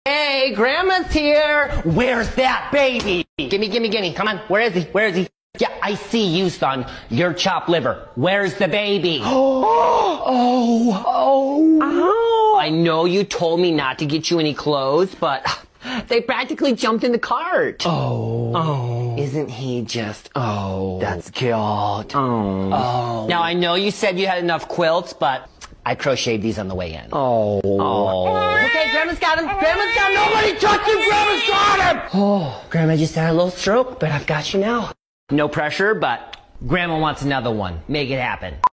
Hey, Grandma's here. Where's that baby? Gimme. Come on. Where is he? Yeah, I see you, son. You're chopped liver. Where's the baby? Oh. I know you told me not to get you any clothes, but they practically jumped in the cart. Oh. Isn't he just, that's cute. Oh. Now, I know you said you had enough quilts, but I crocheted these on the way in. Oh. Okay, Grandma's got him. Nobody touch him. Grandma's got him. Oh, Grandma just had a little stroke, but I've got you now. No pressure, but Grandma wants another one. Make it happen.